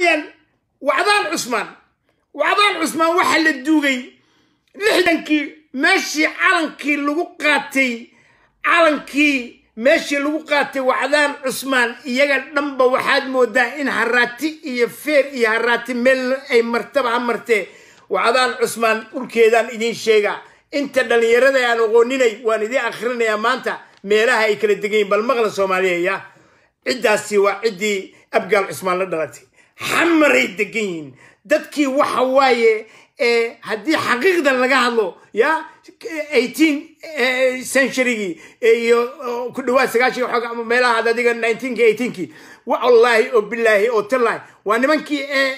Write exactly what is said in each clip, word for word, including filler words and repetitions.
وعدان عثمان وعدان عثمان وحل الدوغي لحدنكي ماشي علنكي لغقاتي علنكي ماشي لغقاتي وعدان عثمان يجا نمبا واحد مودا إن هراتي يفير يهراتي مل أي مرتبة مرتي وعدان عثمان وركيدان إدين شيغا انت دليرada aan oqooninay waan idin akhrinaya maanta meelaha ay kala degayn bal maqla Soomaaliyeed cidaasi waa cidii abgaal Cusmaan la dhalatay xamaray degayn dadkii waxa waaye ee hadii xaqiiqdan laga hadlo ya eighteen century iyo ku dhawaad sagaashan xoog ama meelaha adiga nineteen eighteen ki wallahi oo billahi oo tallahi waa nimankii ee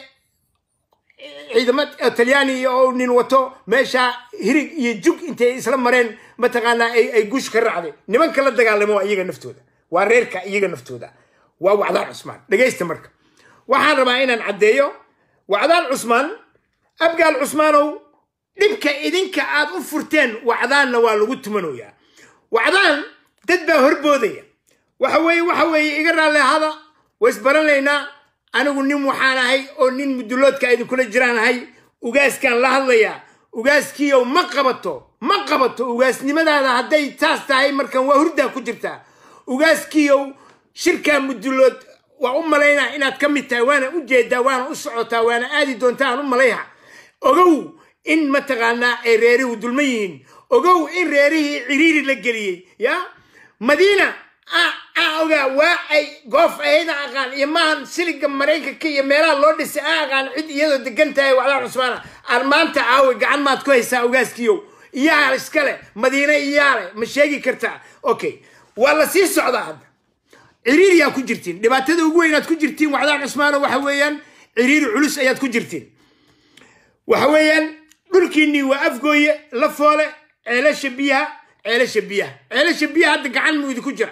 ciidamad Talyaani oo nin wato meesha hirig iyo jug intay isla mareen ma taqaana ay ay guush ka raacday nimanka la dagaalamo iyaga naftooda waa reerka iyaga naftooda waa wacdaan Cusmaan dhageysta marka waxaan rabaa inaan cadeeyo wacdaan Cusmaan abgaal Cusmaanow dibka idinka aad u furteen wacdaanna waa lagu tumanooyaa wacdaan dad baa horboodaya waxa weey waxa weey iga raale hada ways baranaynaa anigu nin waxaan ahay oo nin muduloodka idin kula jiraan ahay ugaaskan la hadlaya ugaaskiyo ma qabato ma qabato ugaasnimadaada haday taas tahay markan waa hurda ku jirta ugaaskiyo shirka mudulood waa u maleynaa inaad ka mid tahay waana u jeedaa waana u socotaa waana aadi doontaa u maleeyaa ogow in ma taqaana ay reerihu dulmayiin ogow in reerihi ciriiri la geliyay ya Madiina ah oga waa ay goof ayda aqaan imaan siliga Mareykanka iyo meelaha loo dhisay aqaan cid iyadoo degan tahay wacdaan Cusmaan armaanta aawi gacan maad ku haysaa ugaaskiyo iyaa iskale Madiina iyaale ma sheegi kartaa okay wala sii socdaa hadda ciriiri yaa ku jirtiin dhibaatada ugu weyn aad ku jirtiin wacdaan Cusmaan waxa weeyaan ciriiri culus ayaad ku jirtiin waxa weeyaan dhulkiini waa afgooye la foole ceelasha biyaha ceelasha biyaha ceelasha biyaha hadda gacan muu idinku jira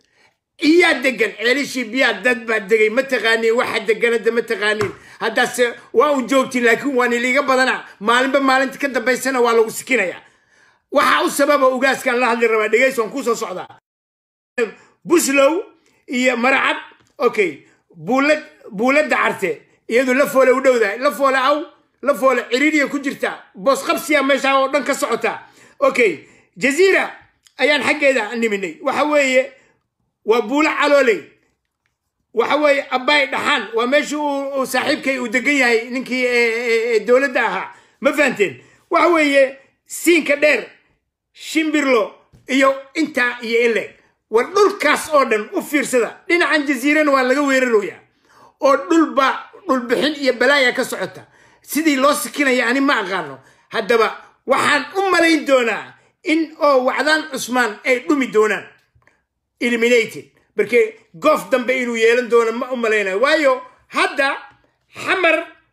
iya degan ceelasha biyaha dad baa degay ma taqaaniin waxa deganada ma taqaaniin haddaas waa u joogtiin laakiin waan iliga badana maalinba maalinta ka dambaysana waa lagu sikinaya waxa u sababa ugaaskan la hadli rabaa dhageysan ku soo socda buslow iyo maracad okay buulad buulada carte iyadu la foole u dhowdahay la foole aw la foole ciriiriya ku jirta boos qabsiya meesha oo dhan ka socota okay jazeera ayaan xageeda niminay waxa weeye waa buula caloolay waxa weeye abay dhaxan waa meesha uu saaxiibkay u degan yahay ninkii dawladda ahaa ma fahanteen waxa weeye siinka dheer shimbirlo iyo inta iyo ile war dhulkaas oo dhan u fiirsada dhinacan jazeerana waa laga weerarooyaa oo dhulba dhul bixin iyo balaaya ka socota sidii loo sikinaya ani ma aqaano haddaba waxaan u malayn doonaa in oo wacdaan Cusmaan ay dhumi doonaan eliminated barke goof dambe inuu yeelan doono ma u malaynayo waayo hadda xamar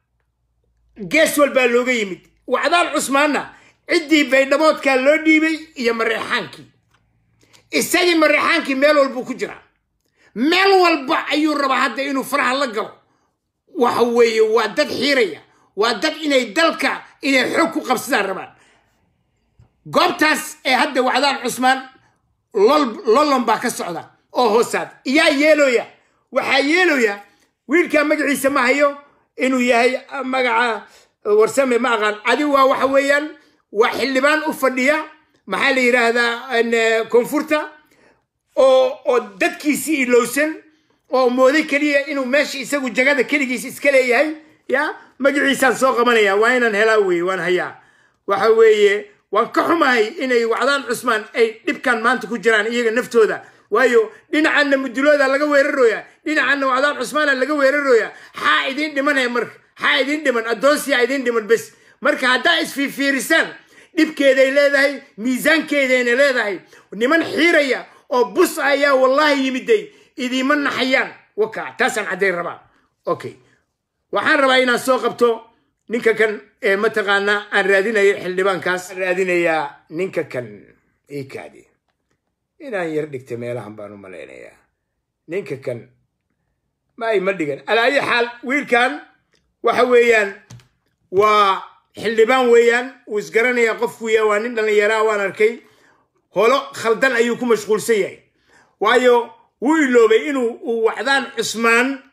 gees walba looga yimid wacdaan Cusmaanna cidii baydhamoodka loo dhiibay iyo mareexaankii isagii mareexaankii meel walba ku jira meel walba ayuu rabaa hadda inuu faraha la galo waxa weeye waa dad xiiraya waa dad inay dalka inay xog ku qabsadaan rabaan goobtaas ee hadda wacdaan Cusmaan lolon baa ka socda oo hoosaad iyaa yeeloya waxa yeeloya wiilka magaciisa ma hayo inuu yahay magaca warsame ma aqaan adi waa waxa weeyaan waa xildhibaan u fadhiya maxaa la yiraahdaa koonfurta oo oo dadkiisi ilowsan oo mooday kaliya inuu meesha isagu jagada kaligiisa iska leeyahay ya magaciisa soo qabanaya waa inaan helaa weey waan hayaa waxa weeye waan ka xumahay inay wacdaan Cusmaan ay dibkan maanta ku jiraan iyaga naftooda waayo dhinacanna mudulooda laga weerarooya dhinacanna wacdaan Cusmaan laga weerarooya ha idin dhimanay marka ha idin dhiman adoonsiya idin dhiman bas marka hadda isfiirisan dibkeeday leedahay miisaankeedayna leedahay niman xiiraya oo bus ayaa wallahi yimiday idima naxayaan waka taasan caday rabaa okay waxaan rabaa inaan soo qabto ninka kan ee ma taqaana aan raadinayo xildhibaankaas raadinaya ninka kan ee kaadi inaan yar dhigtay meelahan baan u maleynayaa ninka kan ma ay ma dhigan ala ay xal wiilkan waxa weeyaan waa xildhibaan weeyaan uu isgaranaya qofku yaa waa nin dhalinyaro waan arkay holo khaldan ayuu ku mashquulsan yahay waayo wuu iloobay inuu wacdaan Cusmaan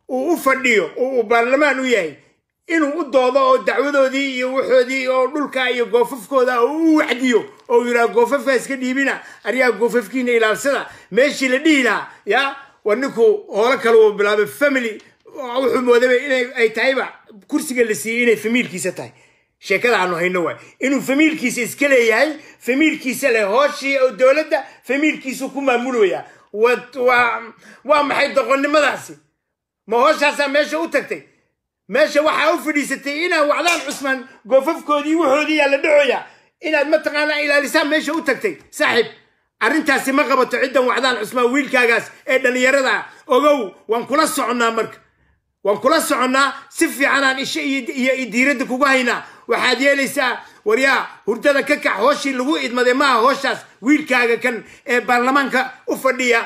uu u fadhiyo uu baarlamaan u yahay inuu u doodo oo dacwadoodii iyo wuxoodii oo dhulka iyo goofafkooda uu u wacdiyo oo yiraahdo goofafka iska dhiibina ariyaa goofafkiina ilaalsada meeshii la dhihi lahaa ya waninku hore kale uu bilaabay family wuxuu mooday inay ay tahayba kursiga la siiyay inay familkiisa tahay sheekada aanu hayno way inuu familkiisa iska leeyahay familkiisa leh hooshii oo dawladda familkiisu ku maamulaya waa waa maxay doqonnimadaasi ma hooshaasa meesha u tagtay meesha waxa u fadhiisatay ina wacdaan cusmaan goofafkoodii wuxoodii la dhacoya inaad ma taqaana ilaalisaa meesha u tagtay saaxib arrintaasi ma qabato ciidan wacdaan cusmaan wiilkaagaas ee dhalinyarada ogow waan kula soconaa marka waan kula soconaa si fiican aan isha iyo diirada kugu haynaa waxaad yeelaysaa waryaa hurdada ka kac hooshii lagu idmaday ma hooshaas wiilkaaga kan ee baarlamaanka u fadhiya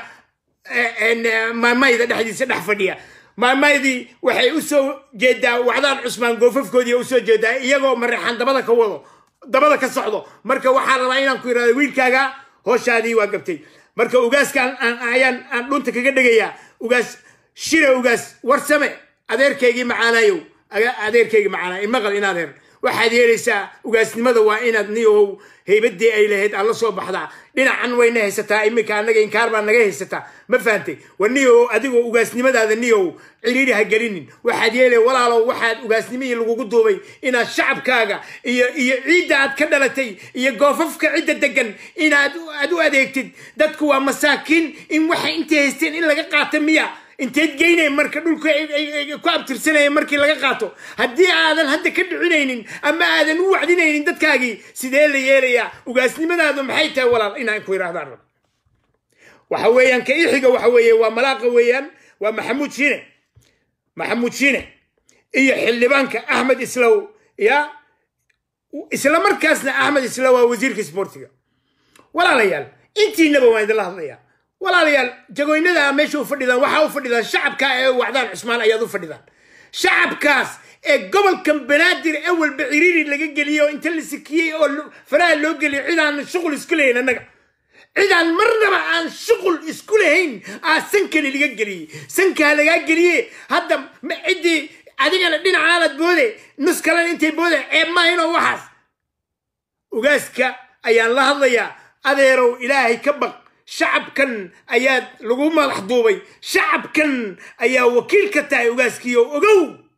ee maamayda dhexdiisa dhex fadhiya maamaydi waxay u soo jeedaa wacdaan cusmaan goofafkoodii u soo jeedaa iyagoo marixan dabada ka wado dabada ka socdo marka waxaan rabaa inaan ku yiraahdo wiilkaaga hooshaadii waa gabtay marka ugaaskan ayaan aan dhunta kaga dhigayaa ugaas shire ugaas warsame adeerkaygii macaanayow adeerkaygii macaanaa imaqal inaad heer waxaad yeelaysaa ugaasnimada waa inaad niyow heybadii ay lahayd aan la soo baxdaa dhinacan wayna haysataa iminka annaga inkaar baa naga haysataa ma fahantay war niyow adigoo ugaasnimadaada niyow ciriiri ha gelinin waxaad yeelay walaalow waxaad ugaasnimihii lagugu duubay inaad shacabkaaga iyo iyo ciidda aad ka dhalatay iyo goofafka cidda degan inaad aad u adeegtid dadku waa masaakiin in waxay intay haysteen in laga qaato miya inteed geynay marka dhulka ku abtirsanay markii laga qaato hadii aadan hadda ka dhicinaynin ama aadan u wacdinaynin dadkaagii sidee la yeelaya ugaasnimadaadu maxay tahay walaal inaan ku yiraahdaan waxa weeyaan ka ixiga waxa weeye waa malaaqa weeyaan waa maxamuud shiine maxamuud shiine iyo xildhibaanka axmed islaw ya isla markaasna axmed islaw waa wasiirka sportiga walaalayaal intiinaba waan idin la hadlayaa walaalayaal jagoynada meesha u fadhidaan waxa u fadhidaan shacabka ee wacdaan cusmaan ayaad u fadhidaan shacabkaas ee gobolkan banaadir awal baciriiri laga geliyo inta la sikiyay oo faraha loo geliyo cidaan shuqul isku leeyahay annaga cidaan marnaba aan shuqul isku leeyahay aa sankani laga geliyay sanka laga geliyay hadda cidii adigana dhinacaad boode nus kale intay boode ee ma inoo waxaas ugaaska ayaan la hadlayaa adeerow ilaahay ka baq shacabkan ayaad lagu madax duubay shacabkan ayaa wakiil ka tahay ugaaskiyo ogow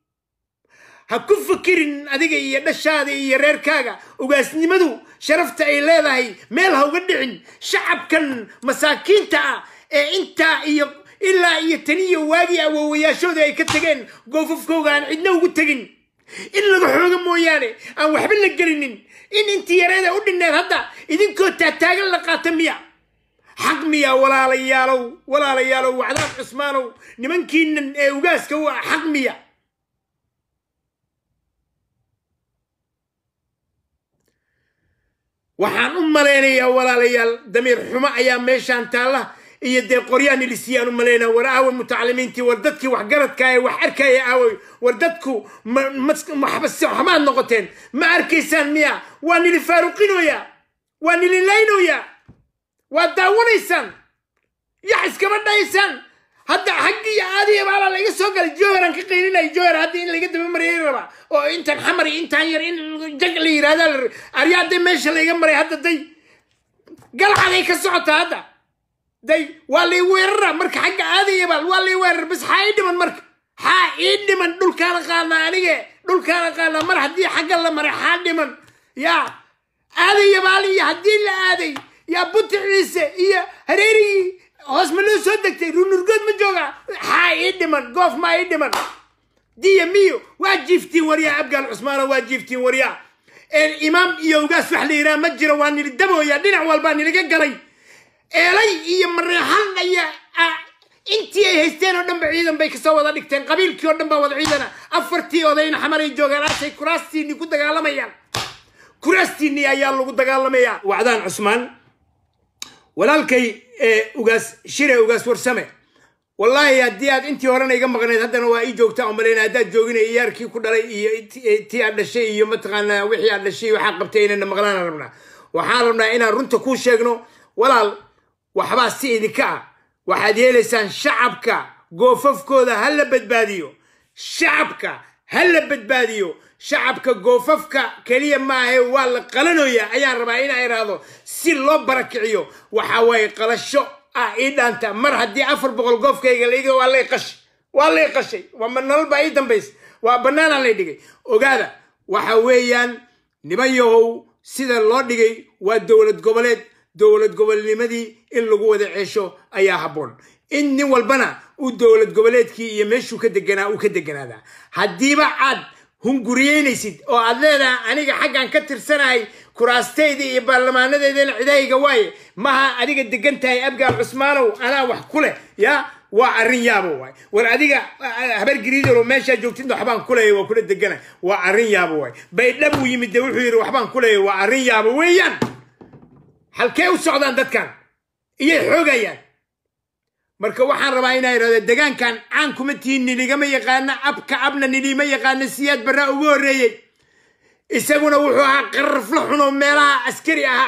ha ku fikirin adiga iyo dhashaada iyo reerkaaga ugaasnimadu sharafta ay leedahay meel ha uga dhicin shacabkan masaakiinta ah ee intaa iyo ilaa iyo taniyo waagii awoowayaashooda ay ka tageen goofafkooga aan cidna ugu tegin in laga xooga mooyaane aan waxba la gelinin in intii yareeda u dhinneed hadda idinkoo taataagan la qaata miya حق ميا ولا ليالو ولا ليالو وعذاب عثمانو نمنكين وقاسك هو حق ميا وحان أم لينا ولا ليال دمير حما أيام ميشان تاله يدي قريان اللي سيانو ملينا وراء المتعلمين تي وردتك وحقرتك وحركة يا أوي وردتكو محبس حمان نقطين ما أركيسان ميا واني اللي فاروقينو يا واني اللي لينو يا وداونيسان يحس كمان دايسان هذا حقي عادي ما لا يسوق الجوهر انك قيلنا الجوهر هذه اللي قد بمري ربا او انت حمري انت هير ان جقلي هذا الرياض دي ماشي اللي يمري هذا دي قال عليك الصوت هذا دي واللي وير مرك حق عادي يبال واللي وير بس حايد من مرك حايد من دول كان قالنا عليه دول كان قالنا مر هدي حق الله مر حايد من يا عادي يبالي هدي اللي عادي يا بوت عيسى يا هريري هوس منو صدقتي رونرغد من جوغا هاي ادمن قوف ما ادمن دي ميو واجفتي وريا ابقى العثمان واجفتي وريا الامام يوغاس وحليرا مجرى واني الدبو يا دينا والباني لقى قري الي يا مريحان يا انتي هيستين ودن بعيدن بيك سو ودا دغتين قبيلكي ودن با ودا عيدنا افرتي ودين حمري جوغلاسي كراستي ني كو دغالميان كراستي ني ايا لوgu dagaalamaya wacdaan cusmaan walaalkay ugaas shire ugaas warsame wallahi hadii aad intii horena iga maqnayd haddana waa ii joogtaa oo maleena hadaad joogina iyaarkii ku dhalay iyo tii aad dhashay iyo mataqaana wixii aad dhashay waxa qabtay inaan maqlaan rabnaa waxaan rabnaa inaan runta ku sheegno walaal waxba si idinka waxaad yeelaysaan shacabka goofafkooda ha la badbaadiyo shacabka ha la badbaadiyo shacabka goofafka kaliya maahe waa la qalanayaa ayaan rabaa in ay raado si loo barakiciyo waxa way qalasho ah idanta mar hadii afar boqol goofkayga la iga waa la qashay waa la qashay waa manal baa ii dambays waa banaana la dhigay ogaada waxa weeyaan nimayow sida loo dhigay waa dawlad goboleed dawlad gobolnimadii in lagu wada ceesho ayaa haboon in nin walbana uu dawlad goboleedkii iyo meeshuu ka deganaa uu ka deganaada hadiiba aad hunguriyeynaysid oo aad leedahay aniga xaggan ka tirsanahay kuraasteydii iyo baarlamaanadeedana cidayga waaye maha adiga degan tahay abgaal cusmaanow anaa wax ku leh ya waa arrin yaabo waay war adiga habar gariidaro meesha joogtid waxbaan ku leeyahay waa kula degana waa arrin yaabo waay baydhab uu yimid wuxuu yiri waxbaan ku leeyahay waa arrin yaabo weeyaan halkee u socdaan dadkan iyo xoogayaan marka waxaan rabaa inay raado deegaankan aan kuma tiini ligama yaqaan abka abna nilima yaqaan siyaad barra ugu horeeyay isaguna wuxuu ahaa qarflo xuno meelaha askari ah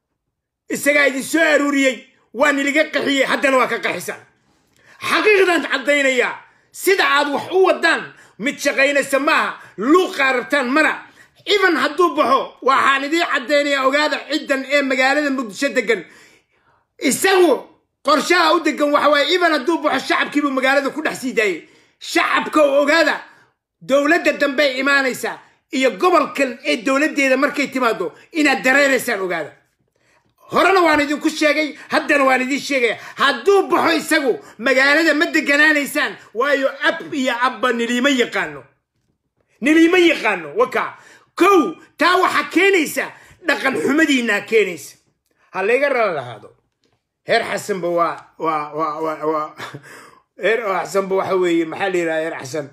isaga idin soo aruuriyay waan iliga qaxiyay haddana waa ka qaxisan xaqiiqdan cadeynaya sida aad wax u wadaan mid shaqeynaysa maaha luu qaarabtaan mara even hadduu baxo waxaan idin cadeynaya ogaada ciidan ee magaalada muqdisho degan isagu qorshaha u degan waxa way even hadduu baxo shacabkiibu magaalada ku dhex siidaayay shacabka ogaada dawladda dambe imaanaysa iyo gobolkan ee dawladeeda markay timaado inaad dareereysaan ogaada horena waan idinku sheegay haddana waan idin sheegay hadduu baxo isagu magaalada ma deganaanaysaan waayo ab iyo abba nilima yaqaano nilima yaqaano waka kow taa waxa keenaysa dhaqan xumadiina keenaysa ha laga raalahaado heer xasan ba waa waa waa waa heer xasan ba waxa weeye maxaa la yiraahdaa heer xasan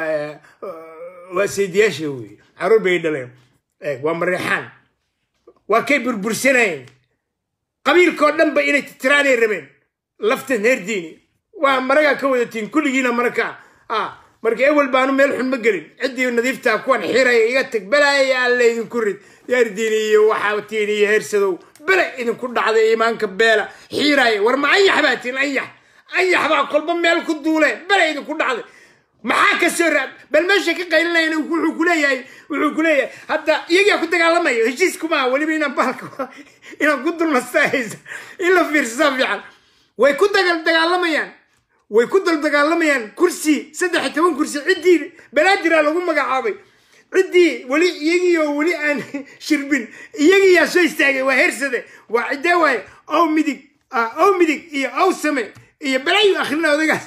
waa sidiyaasha weeye caruur bay dhaleen ee waa marixaan waa kay burbursanayeen qabiilkoo dhan ba inay tiraanay rabeen lafta heer diini waa maraga ka wadatiin kulligiina marka ah marka awal baanu meel xun ma gelin cidii nadiifta kuwan xiray iga tag balaay alla idin ku rid heer diini iyo waxa tiini heersadow bala idin ku dhacday iimaanka beela xiray war ma ay xabaatiin ay ay xabaa kolba meel ku duulay bala idin ku dhacday maxaa ka soo raab bal meesha ka qaylinayna wuxuu ku leeyahay wuxuu ku leeyahay hadda iyaga ku dagaalamayo heshiisku ma waliba inaan baalka inaan ku dulmastaaysa in la fiirsaa fiican way ku dagaal dagaalamayaan way ku dal dagaalamayaan kursi saddex iyo toban kursi cidii balaadira lagu magacaabay cidii wali iyagiyo wali aan shirbin iyagiya soo istaagay waa heersade waa cidee way oo midig oo midig iyo oo same iyo balay akhrina odagaas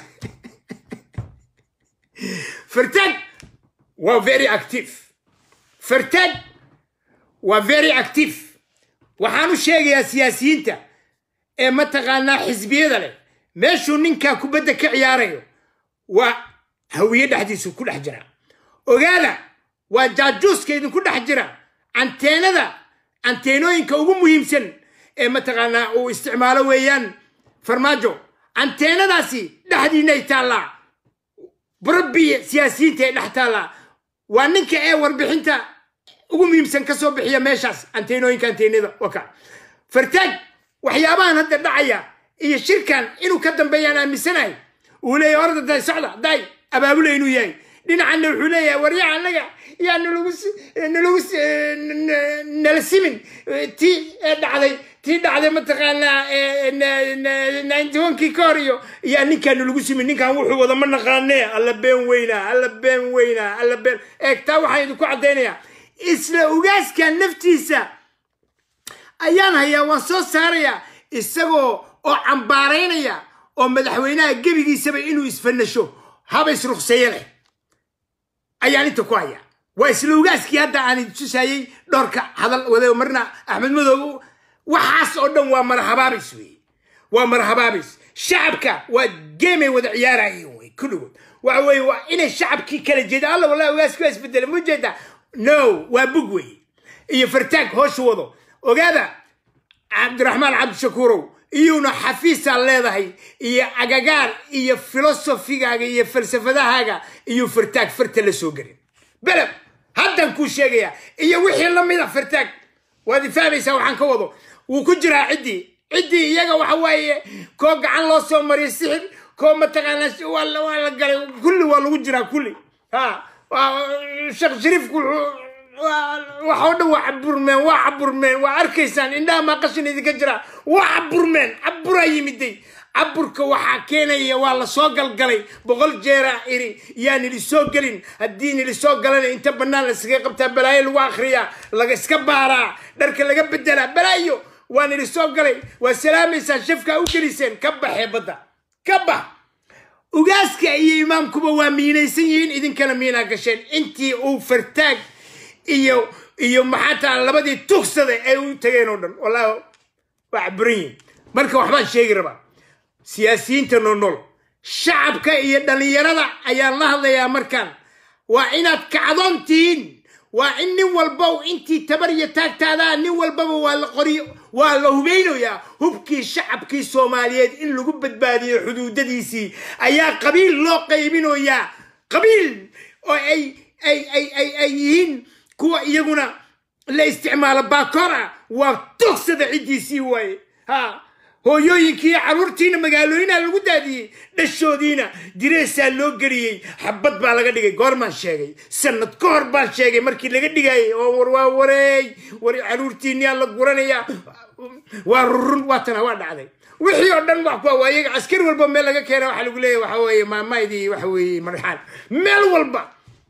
فرتاد و very active فرتاد و very active waxaanu sheegayaa siyaasiyiinta ee ma taqaanaa xisbiyada leh meeshuu ninka kubadda ka ciyaarayo waa hawiye dhaxdiisu ku dhex jira ogaada waa jaajuuska idinku dhex jira anteenada anteenooyinka ugu muhiimsan ee ma taqaanaa uu isticmaalo weeyaan farmaajo anteenadaasi dhexdiinay taallaa بربي سياسيين تي نحتالا وانك ايه وربحنتا ugu muhiimsan ka soo bixiya meeshaas anteenooyinka anteenada waka fartaag waxyaabahan hadda dhacaya iyo shirkan inuu ka dambeeyaan aaminsanahay uu leeyahay orda day socda day abaabul inuu yahay dhinacana wuxuu leeyahay waryaa anaga yaa nalagu nalagu nalasimin ti dhacday ti dhacday ma taqaanaa ninety-one-kii kooriyo yaa ninkan lagu simin ninkan wuxuu wada ma naqaanee alla been weyna alla been weyna alla been eegtaa waxaan idinku caddeynayaa isla ugaaskan naftiisa ayaan hayaa waan soo saarayaa isagoo oo cambaaraynaya oo madaxweynaha gebigiisaba inuu isfanasho haba isruqseeye leh ayaan inta ku hayaa waa isla ugaaskii hadda aan tusayay dhowrka hadal wada marna axmed madow waxaas oo dhan waa marhabaabis weeye waa marhabaabis shacabka waa geemay wada ciyaarayeen way kulligood waxa weeye waa inay shacabkii kala jeeda alla wallahi ugaaskii waa isbedelay ma jeeda no waa bug weeye iyo fartaag hoos wado ogaada cabdiraxmaan cabdishakuurow iyuna xafiisa leedahay iyo agagaar iyo filosofigaaga iyo falsafadahaaga iyo fartaag farta la soo galin bala haddan ku sheegaya iyo wixii la mid ah fartaag waad fahmaysaa waxaan ka wado wuu ku jiraa cidii cidii iyaga waxa waaye koo gacan loo soo mariyay sixir كوما تغنى ولا ولا قال كل ولا وجرا كل ها الشيخ شريف وحوده وعبر من وعبر من وأركيسان إنها ما قصني ذيك جرا وعبر من عبر يمدي عبرك وحكينا يا والله سوق القلي بقول جرا إيري يعني اللي سوق قلين الدين اللي سوق قلنا أنت بنال السقيق بتاع بلاي الواخرية لقى سكبارا درك اللي قبل دلا بلايو وانا اللي سوق قلي والسلام إنسان شفك أو كريسين كبح يا بدا كبح وقاسك أي إمام كوبا ومينيسين إذن كان مينا قشين أنتي أو فرتاق إيو إيو محاتا لبدي تقصد أيو تغينون والله وعبرين مركا وحبان شيء ربا سياسيين تنونول شعبك إيو دليرada أيان الله يا مركان وإناد كعضونتين وإني والبو إنتي تبري تاكتادا ني والبو والقري والهبينو يا هبكي شعبكي سوماليات إن لغو بدبادي حدود ديسي أيا قبيل لو قيبينو يا قبيل أي أي أي أي أيين كوا يقولنا لا استعمال باكورة وتقصد عديسي واي ها هو يوينكي عرورتين مقالوين الودادي دشودينا دريسا لو قريي حبت بالا قدقي قورمان شاقي سنة قوربان شاقي مركي لقى دقاي وروا وري وري عرورتين يالا قرانيا وررون واتنا وانا عدي وحي عدن وحكوا وايق عسكر والبا ميلا كينا وحلقوا لي وحوي ما مايدي وحوي مرحال ميل والبا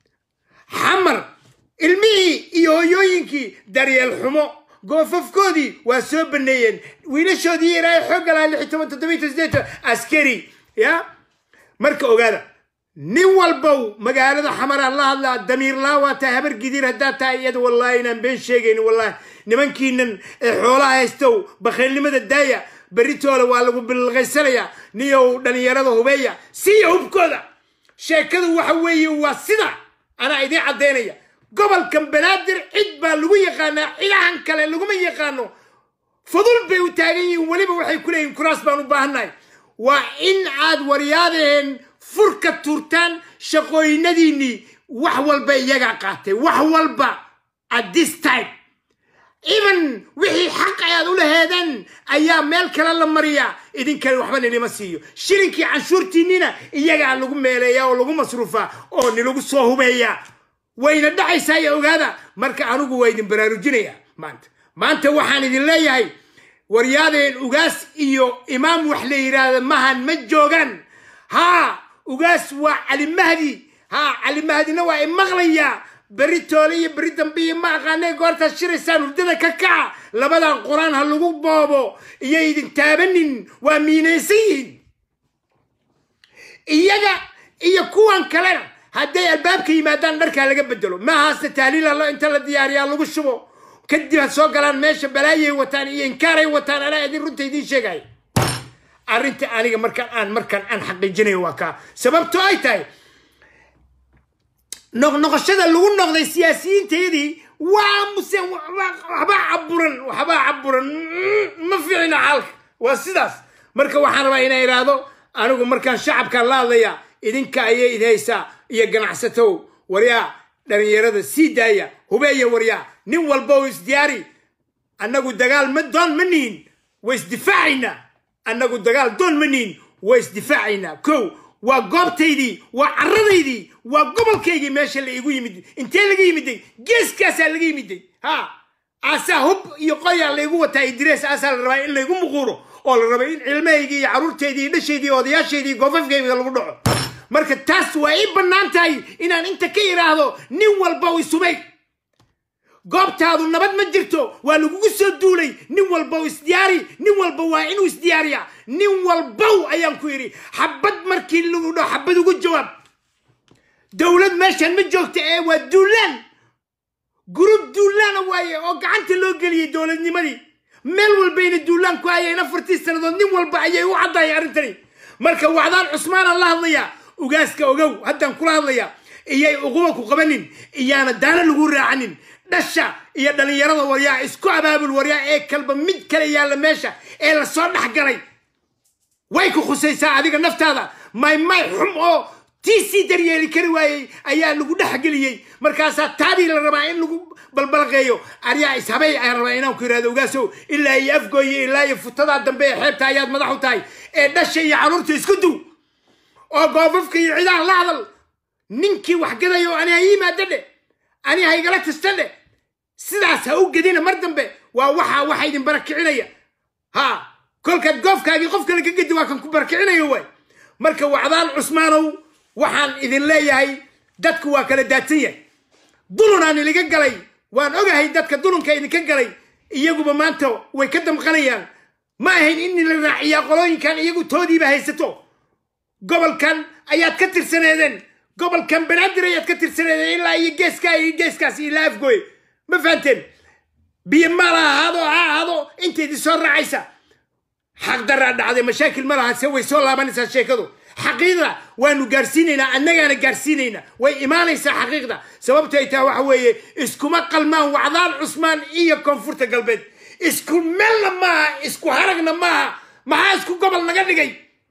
حمر المي يو يوينكي داري الحمو قوفف كودي وسوب النين وين شودي راي حق على اللي حتى تدوي تزديته عسكري يا مركو وقاله نوال بو مقالة حمر الله الله دمير الله وتهبر قدير هداتا يد والله إن بين شيئين والله نمكن حولها يستو بخيل مدى الداية بريتولا ولا بالغسالة نيو دنيارده هبية سيو بكذا شكله وحوي وصدا أنا إيدي عدينية قبل كم بنادر عد بالوية قانا إلى عن كلا لقوم يقانو فضل بيوتاقين ولي بوحي كلهم كراس بانو باهناي وإن عاد ورياضهن فركة تورتان شقوي نديني وحوال بي يقع قاتي وحوال با at this time even وحي حق عيادو لهذا أيام ميل كلا لمريا إذن كانوا وحبان اللي مسيو شريكي عن شورتينينا إياقع لقوم ميليا ولقوم مصروفا أو نلقو صوهو بيا وين الدعي سايا هذا مركا أنوغو ويدن براروجينيا مانت مانت وحان إذن ليهي ورياضين أغاس إيو إمام وحلي إرادة مهان مجوغان ها أغاس وعلي مهدي ها علي مهدي نوا إمغليا بريتولي بريتن بي ما غاني قورتا الشريسان ودنا كاكا لبدا القرآن هاللغو بابو إيايدن تابنين ومينيسين إيادا إيا كوان كلنا هدي الباب كي مادان دركا لقى بدلو ما هاست تهليل الله انت الدياري الله قشبو كدي هتسوق لان ماشي بلاي وتاني انكاري وتان انا ادي رنت يدين شيغاي ارنت انيغا مركان ان مركان ان حقيجيني واكا سببتو اي تاي نق نقشده لو نقدي سياسيين تيدي waa muse waxba caburan waxba caburan ma fiicna xalka waa sidaas marka waxaan rabaa inay iraado anigu markaan shacabka la hadlaya idinka ayay idaysa iyo ganacsato wariya dhalinyarada sidaaya hubeeya wariya nin walba oo isdiyaari annagu dagaal ma doon manin way isdifaacina annagu dagaal doon manin way isdifaacina ko waa goobtaydii waa carradaydii waa gobolkaygii meesha la igu yimid intee laga yimid geeskaas laga yimid ha asa hub iyo qoya la igu watay Idris asa la rabaa in la igu muquro oo la rabaa in cilmahaygii iyo carruurteydii dhashaydii odayaashaydii gofafkayga lagu dhaco marka taas waa i banaantahay inaan inta ka iraahdo nin walba uu subay goobtaadu nabad ma jirto waa lagu soo duulay nin walba uu isdiyaari nin walba waa inuu isdiyaariya nin walba ayaan ku yiri xabad markii lagu dhaw xabad ugu jawaab dawlad meeshan ma joogto ee waa duulaan group duulaan waaye oo gacanta loo galiyay dawladnimadii meel walba in duulaan ku ayay afartii sanadood nin walba ayay u caday arintani marka wacdaan Usmaan Allah hadlaya ugaaska ogow hadan kula hadlaya iyay ugu ku qabanin iyana daana lagu raacanin dhasha iyo dhalinyarada wariyaa isku abaabul wariyaa ee kalba mid kale yaala meesha ee la soo dhaxgalay way ku khusaysaa adiga naftaada may may xum oo tiisi daryeeli kari waayay ayaa lagu dhaxgaliyay markaas taadii la rabaa in lagu balbalqeeyo ariya ishabay ay rabaa inaan ku yiraahdo ugaaso ilaa iyo afgooye ilaa iyo futada dambe xeebta ayaad madax u tahay ee dhasha iyo carruurta isku duu oo goofafka iyo ciidaha la hadal ninkii wax gadayo ani ay maadade ani hay gala tastade sidaas ha u gadina mar dambe waa waxa waxa idin barakicinaya ha kolka goofkaagi qof kale ka gadi waa kan ku barakicinayo way marka wacdaan cusmaanow waxaan idin leeyahay dadku waa kala daadsan yahay dulunaan ilaga galay waan ogahay dadka dulunka idinka galay iyaguba maanta way ka damqanayaan ma ahayn in la raaciya qolooyinkan iyagu toodiiba haysato gobolkan ayaad ka tirsaneedeen gobolkan banaadir ayaad ka tirsaneedeen ilaa iyo geeska iyo geeskaas ilaa afgoy ma fahanteen biyo ma laha hado ha hado inteedii soo raacaysa xaq daraa dhacday mashaakil ma laha se way soo laabanaysaa sheekadu xaqiiqda waanu gaarsiinaynaa annagaana gaarsiinaynaa way imaanaysaa xaqiiqda sababta ay tahay waxa weeye iskuma qalmaan wacdaan cusmaan iyo koonfurta galbeed isku melna maaha isku haragna maaha maxaa isku gobol naga dhigay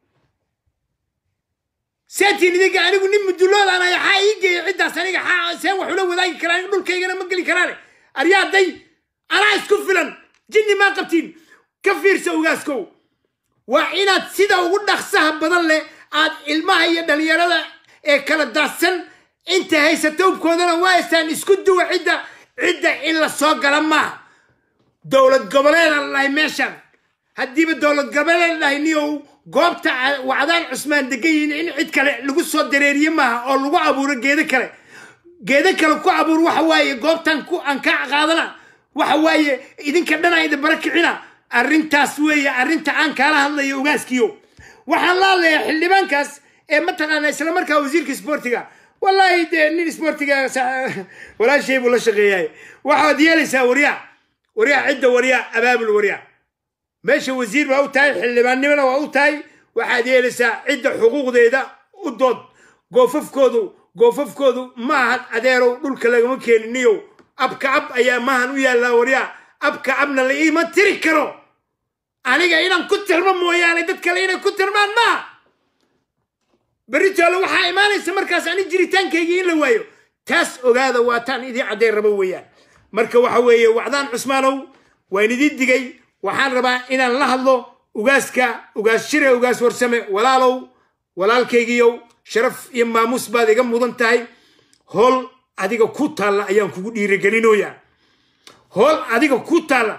ساتين ذيك أنا أقول نم الدولار أنا حايجي عدة سنة حا سوى حلو وذاك كلام دول كي أنا مقلي كلامي الرياض دي أنا أسكف فلان جني ما قبتين كفير سو جاسكو وعينات سيدا وقول نخسها بدل عاد الماء يدل يرى إيه كلا داسن أنت هاي ستوب كوننا وايستان اسكدوا عدة عدة إلا الصاق لما دولة قبلين الله يمشن هدي بالدولة قبلين الله نيو goobta wacdaan cusmaan degayn in cid kale lagu soo dareeriyo maaha oo lagu abuuro geedo kale geedo kale ku abuur waxa waaye goobtan ku aan ka qaadana waxa waaye idinka dhan ay barakicina arrintaas weeye arrinta aan kala hadlayo ugaaskiyo waxaan la leeyahay xildhibaankaas ee mataqaana isla markaa wasiirka sportiga wallahi de nin sportiga wala shay buu la shaqeeyay waxa diyalaysaa wariya wariya cidda wariya abaabul wariya ماشي وزير ما هو تاي حلبان نمنا وهو تاي واحد يلسا عدة حقوق ذا ودود قوفف كودو قوفف كودو ما هاد أديرو دول كلا ممكن نيو أبكى أب أيام ما هنويا لا وريا أبكى أبنا اللي ما تركرو أنا جاينا كتر ما مويا أنا تتكلمين كتر ما ما بريتالو وحى إيمان السمركاس أنا جري تانك يجين لوايو تاس وهذا واتان إذا عدير ربويا مركب وحوي وعدان عثمانو وين دي دقي waxaan rabaa inaan la hadlo ugaaska ugaas shire ugaas warsame walaalow walaalkaygiyow sharaf iyo maamuus baad iga mudan tahay hol adiga ku taala ayaan kugu dhiirigelinoyaa hol adiga ku taala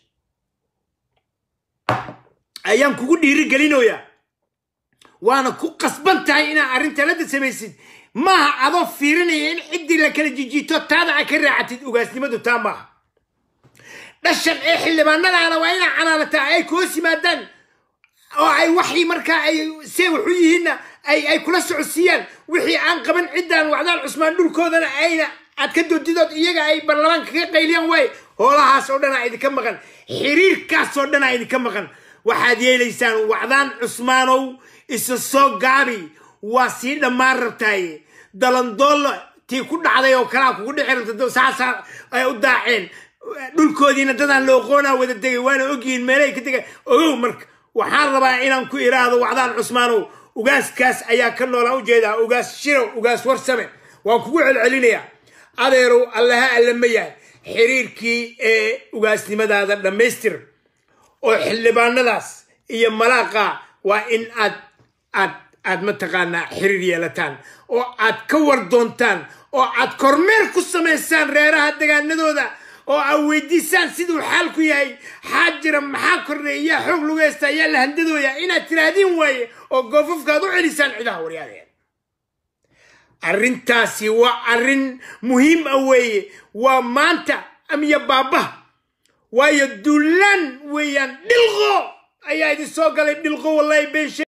ayaan kugu dhiirigelinoyaa waana ku qasban tahay inaa arrinta la samaysid maaha adoo fiirinaya in ciddii la kala jijiito taada ka raacatid ugaasnimadu taa maaha دشن إيه حلي باننا أنا وين أنا لتاعي كوسي مادن أو أي وحي مركا أي سوي حيه هنا أي أي كل سعوديان وحي عن قبل عدة وعدان عثمان دول كودنا أي أتكدوا ديدات إيجا أي برلمان كقيلين واي هلا هاسودنا عيد كم مكان حرير كاسودنا عيد كم مكان واحد يليسان وعدان عثمانو السوق جابي وسيد مرة تاي دلنا دول تيكون عليه وكلام كون حرت دو ساسا أي وداعين دول كودينا تدان لوقونا وذا دقي وانا اوكين مالي كتك اوه مرك وحان ربا انان كو ارادو وعدان عثمانو وقاس كاس ايا كنو لا وجيدا وقاس شيرو وقاس ورسمه وان كوغو علعلينيا اديرو الله علميا حريركي اي وقاس نمدادا دميستر او خلباناداس iyo malaaqa waa in aad aad aad mataqaana xiriir yeelataan oo aad ka war doontaan oo aad kormeer ku sameysaan reeraha deegaanadooda oo aweydiisaan sidoo xalku yahay xaajira maxaa korreeya xoog lagu heestaya la handadooya inaad tiraadin waaye oo goofafkaad u celisaan ciidaha wariyadeen arrintaasi waa arrin muhiim ah weeye waa maanta amiya baaba waayo dulan weeyaan dhilqo ayaa idin soo galay dhilqo wallahi beesha